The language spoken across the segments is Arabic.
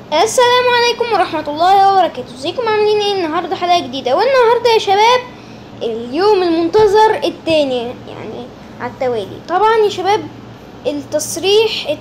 السلام عليكم ورحمة الله وبركاته. ازيكم عاملين ايه؟ النهاردة حلقة جديدة، والنهاردة يا شباب اليوم المنتظر التاني يعني على التوالي. طبعا يا شباب التصريح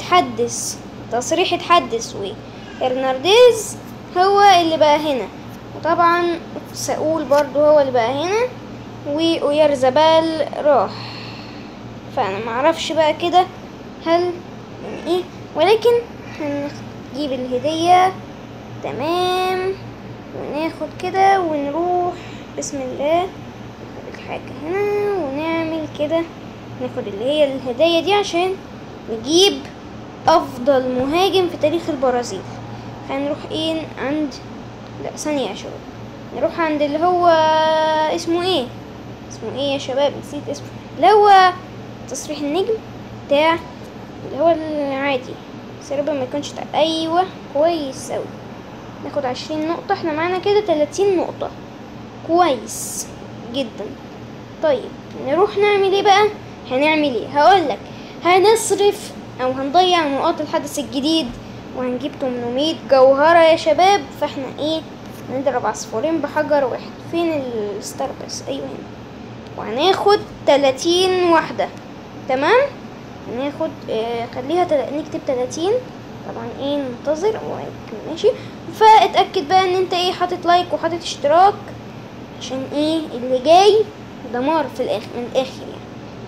اتحدث وهرنانديز هو اللي بقى هنا، وطبعا ساول برضو هو اللي بقى هنا، وأويارزابال راح. فانا معرفش بقى كده هل يعني ايه، ولكن هنجيب الهدية تمام وناخد كده ونروح بسم الله، ناخد الحاجة هنا ونعمل كده، ناخد اللي هي الهدايا دي عشان نجيب افضل مهاجم في تاريخ البرازيل. هنروح ايه عند، لا ثانية يا شباب، نروح عند اللي هو اسمه ايه يا شباب، نسيت اسمه، اللي هو تصريح النجم بتاع اللي هو العادي، بس يا رب ما يكونش ايوه كويس اوي. ناخد 20 نقطة، احنا معانا كده 30 نقطة، كويس جدا. طيب نروح نعمل ايه بقى؟ هنعمل ايه؟ هقولك، هنصرف او هنضيع نقاط الحدث الجديد وهنجيب 800 جوهرة يا شباب. فاحنا ايه، نضرب عصفورين بحجر واحد. فين الستار بس؟ ايوه هنا. وهناخد 30 واحدة تمام. هناخد خليها نكتب 30 طبعا. ايه ننتظر ماشي. فاتأكد بقى ان انت ايه حاطط لايك وحاطط اشتراك، عشان ايه اللي جاي دمار في الاخر من الاخر يعني.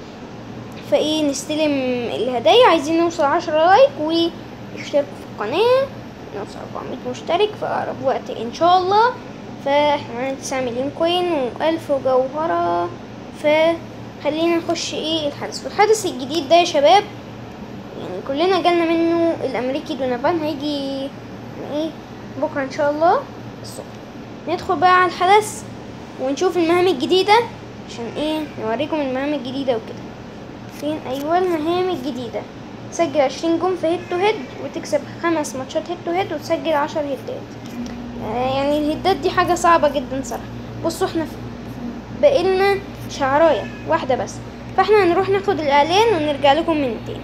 فايه نستلم الهدايا، عايزين نوصل 10 لايك واشتركوا في القناة، نوصل 400 مشترك في اقرب وقت ان شاء الله. فاحنا معانا 9 مليون كوين و1000 جوهرة. فخلينا نخش ايه الحدث الجديد ده يا شباب. يعني كلنا جالنا منه الامريكي دونافان، هيجي ايه بكره ان شاء الله الصبح. ندخل بقى على الحدث ونشوف المهام الجديدة، عشان ايه نوريكم المهام الجديدة وكده. فين؟ ايوه المهام الجديدة. تسجل 20 جون في هيد تو هيد، وتكسب 5 ماتشات هيد تو هيد، وتسجل 10 هيدات. يعني الهيدات دي حاجة صعبة جدا صراحة. بصوا احنا بقيلنا شعراية واحدة بس، فاحنا هنروح ناخد الاعلان ونرجع لكم من تاني.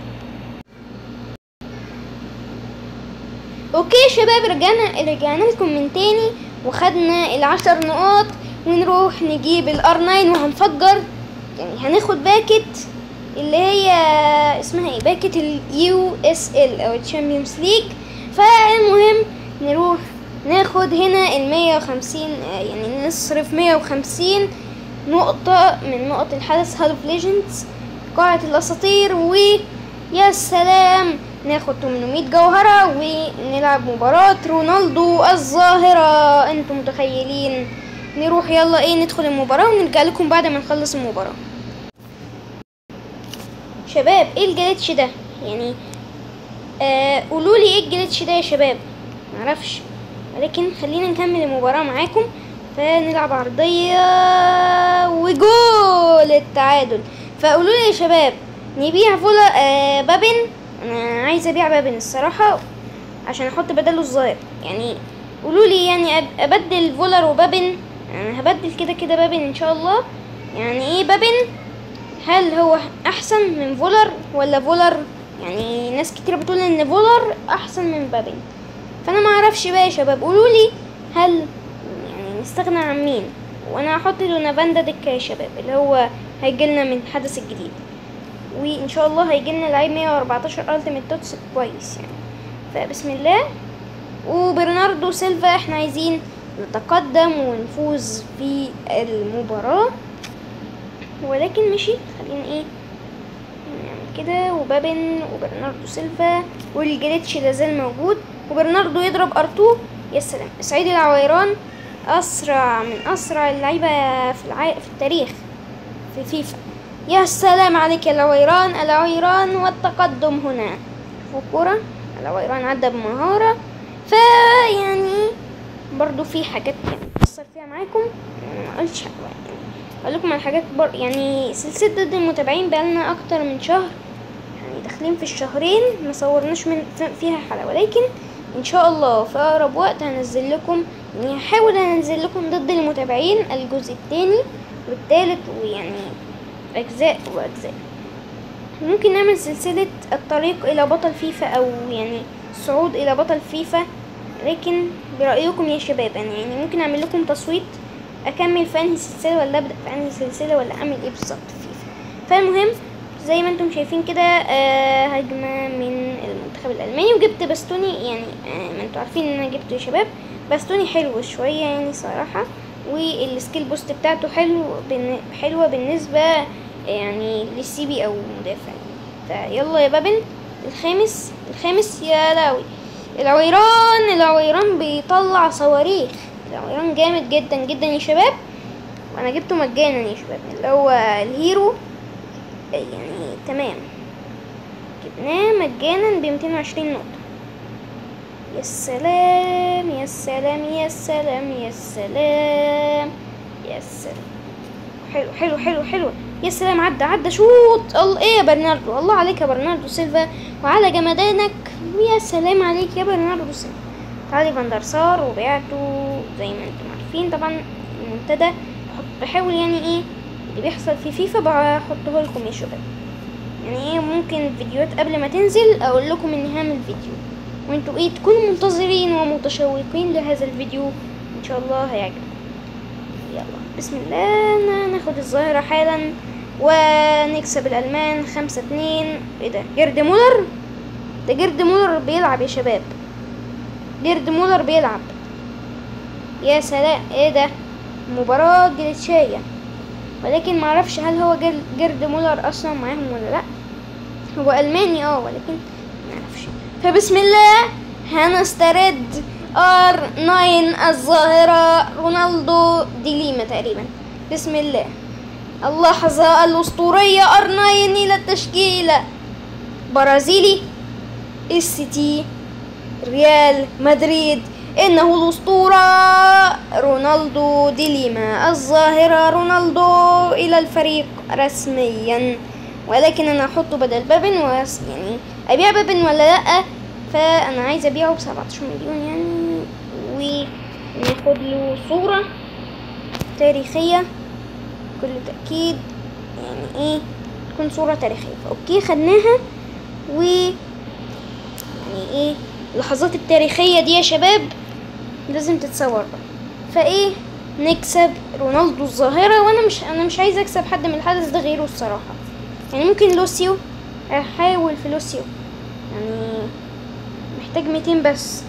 اوكي يا شباب، رجعنا لكم من تاني وخدنا ال10 نقاط، ونروح نجيب الار9 وهنفجر. يعني هناخد باكت اللي هي اسمها ايه، باكت اليو اس ال او الشامبيونز ليج. فالمهم نروح ناخد هنا ال150، يعني نصرف 150 نقطة من نقط الحدث هالو ليجندز قاعة الاساطير، ويا سلام ناخد 800 جوهرة ونلعب مباراة رونالدو الظاهرة. انتم متخيلين؟ نروح يلا ايه ندخل المباراة ونرجع لكم بعد ما نخلص المباراة. شباب ايه الجليتش ده يعني؟ قولولي ايه الجليتش ده يا شباب، معرفش، ولكن خلينا نكمل المباراة معاكم. فنلعب عرضية وجول التعادل. فقولولي يا شباب نبيع فولا بابن. انا عايزه ابيع بابن الصراحه عشان احط بداله الظاهر. يعني قولولي يعني ابدل فولر وبابن. انا هبدل كده بابن ان شاء الله. يعني ايه بابن، هل هو احسن من فولر ولا فولر؟ يعني ناس كتير بتقول ان فولر احسن من بابن، فانا ما اعرفش بقى يا شباب. قولولي هل يعني نستغنى عن مين، وانا هحط دونافان دكه يا شباب، اللي هو هيجيلنا من الحدث الجديد، وان شاء الله هيجيلنا لعيب 114 التيميت توتس كويس يعني. فبسم الله. وبرناردو سيلفا احنا عايزين نتقدم ونفوز في المباراة، ولكن ماشي خلينا ايه نعمل كده. وبابن وبرناردو سيلفا، والجليتش لازال موجود، وبرناردو يضرب ارتو. يا سلام، سعيد العويران اسرع من اسرع اللعيبة في التاريخ في فيفا. يا سلام عليك يا العويران والتقدم هنا. وكرة العويران عدى بمهارة. فيعني برضو في حاجات بتأثر فيها معاكم، ما قلتش يعني اقول لكم على حاجات يعني سلسلة ضد المتابعين بقالنا اكتر من شهر، يعني داخلين في الشهرين ما صورناش من فيها حلقة، ولكن ان شاء الله في اقرب وقت هنزل لكم. يعني هحاول انزل لكم ضد المتابعين الجزء الثاني والثالث، ويعني اجزاء واجزاء. ممكن نعمل سلسلة الطريق الى بطل فيفا، او يعني الصعود الى بطل فيفا لكن برأيكم يا شباب، يعني ممكن اعمل لكم تصويت اكمل في انهي سلسله، ولا ابدا في انهي سلسله، ولا اعمل ايه بالظبط في فيفا. فالمهم زي ما انتم شايفين كده هجمه من المنتخب الالماني، وجبت باستوني يعني ما انتم عارفين ان انا جبته يا شباب. باستوني حلو شويه يعني صراحه، والسكيل بوست بتاعته حلوه بالنسبه يعني للسي بي او مدافع. فيلا يا بابن الخامس يا لاوي. العويران بيطلع صواريخ. العويران جامد جدا جدا يا شباب، وانا جبته مجانا يا شباب، اللي هو الهيرو يعني تمام، جبناه مجانا ب220 نقطة. يا سلام يا سلام يا سلام يا سلام يا سلام، حلو حلو حلو حلو يا سلام. عدى شوط. الله ايه يا برناردو، الله عليك يا برناردو سيلفا وعلى جمدانك. يا سلام عليك يا برناردو سيلفا. تعالي فاندر سار وبعته زي ما انتم عارفين طبعا. المنتدى بحاول يعني ايه اللي بيحصل في فيفا بحطه لكم يا شباب، يعني ايه ممكن فيديوهات قبل ما تنزل اقول لكم اني هعمل فيديو، وانتوا ايه تكونوا منتظرين ومتشوقين لهذا الفيديو، ان شاء الله هيعجبكم. يلا بسم الله ناخد الظاهرة حالا ونكسب الألمان 5-2. ايه ده؟ جيرد مولر؟ ده جيرد مولر بيلعب يا شباب، جيرد مولر بيلعب. يا سلام ايه ده؟ مباراة جلتشية، ولكن معرفش هل هو جيرد مولر اصلا معاهم ولا لا. هو ألماني ولكن معرفش. فبسم الله هنسترد R9 الظاهرة رونالدو دي ليما تقريبا. بسم الله اللحظة الأسطورية R9 إلى التشكيلة. برازيلي السيتي ريال مدريد، إنه الأسطورة رونالدو دي ليما الظاهرة. رونالدو إلى الفريق رسميا، ولكن أنا أحطه بدل بابن يعني أبيع بابن ولا لأ؟ فأنا عايزة أبيعه ب17 مليون يعني، وناخد له صورة تاريخية بكل تأكيد، يعني ايه تكون صورة تاريخية. فأوكي خدناها، و يعني ايه اللحظات التاريخية دي يا شباب لازم تتصور بقى. فايه نكسب رونالدو الظاهرة، وانا مش عايزة اكسب حد من الحدث ده غيره الصراحة. يعني ممكن لوسيو، احاول في لوسيو، يعني محتاج 200 بس.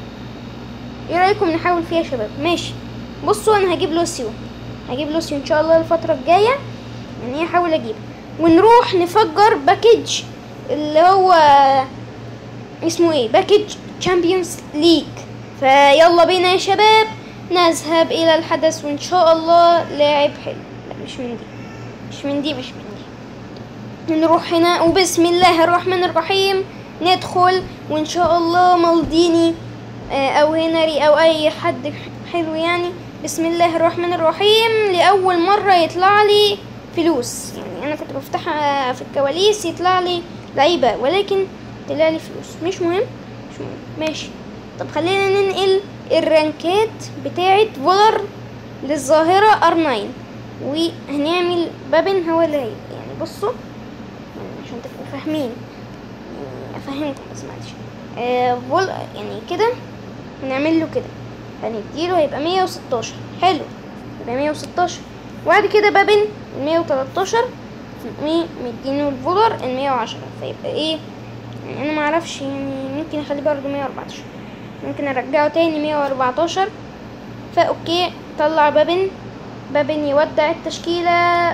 ايه رأيكم نحاول فيها يا شباب؟ ماشي. بصوا انا هجيب لوسيو ان شاء الله الفترة الجاية، يعني احاول اجيب ونروح نفجر باكج اللي هو اسمه ايه، باكج تشامبيونز ليج. فيلا بينا يا شباب نذهب الى الحدث، وان شاء الله لاعب حلو. لا مش من دي نروح هنا وبسم الله الرحمن الرحيم ندخل، وان شاء الله مالديني او هنري او اي حد حلو يعني. بسم الله الرحمن الرحيم. لأول مرة يطلع لي فلوس، يعني انا كنت بفتحها في الكواليس يطلع لي لعيبة، ولكن طلع لي فلوس. مش مهم. ماشي. طب خلينا ننقل الرانكات بتاعة فولر للظاهرة R9، وهنعمل بابن هو اللي يعني بصوا عشان تبقوا فاهمين، يعني افهمكم بس معلش. فول يعني كده هنعمل له كده، هنديله هيبقى 116. حلو، يبقى 116. وبعد كده بابن 113 مدينه الفولر 110، فيبقى ايه يعني انا معرفش، يعني ممكن اخليه برضه 114، ممكن ارجعه تاني 114. فاوكي طلع بابن يودع التشكيلة،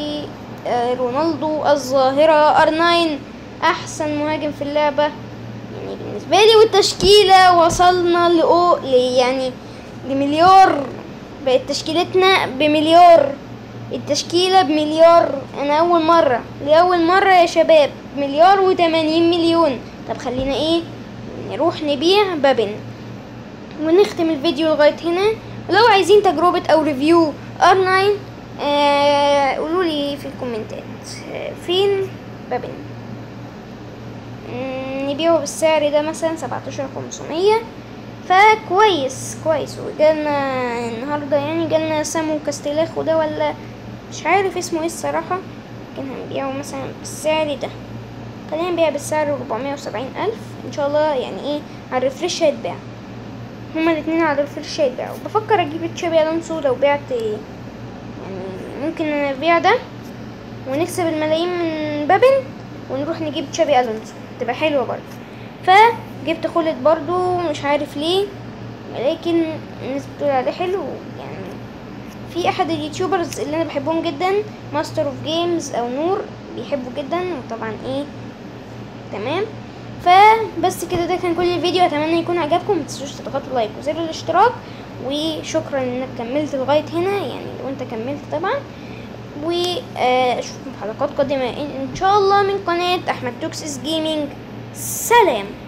ورونالدو الظاهرة R9 احسن مهاجم في اللعبة يعني بالنسبة لي. والتشكيلة وصلنا يعني لمليار، بقت تشكيلتنا بمليار، التشكيلة بمليار. انا لأول مرة يا شباب 1,080,000,000. طب خلينا ايه نروح نبيع بابن ونختم الفيديو لغاية هنا. ولو عايزين تجربة او ريفيو R9 قولوا لي في الكومنتات فين بابن. نبيعه بالسعر ده مثلا 17,500. فكويس وجالنا النهاردة يعني جالنا سامو كاستيلاخو ده، ولا مش عارف اسمه ايه الصراحة، لكن هنبيعه مثلا بالسعر ده. خلينا نبيع بالسعر 470,000 ان شاء الله، يعني ايه على الريفرش هيتباع. هما الاتنين على الفرش هيتباعوا. بفكر اجيب تشابي الونسو لو بعت، يعني ممكن نبيع ده ونكسب الملايين من بابن ونروح نجيب تشابي الونسو، تبقى حلوه برضه. فجبت خلد برضه مش عارف ليه، ولكن الناس بتقول عليه حلو. يعني في احد اليوتيوبرز اللي انا بحبهم جدا، ماستر اوف جيمز او نور، بيحبه جدا. وطبعا ايه تمام. فبس كده، ده كان كل الفيديو. اتمنى يكون عجبكم. متنسوش تضغطوا لايك وزر الاشتراك، وشكرا انك كملت لغايه هنا، يعني لو انت كملت طبعا. واشوفكم في حلقات قادمه ان شاء الله من قناه احمد توكسيس جيمنج. سلام.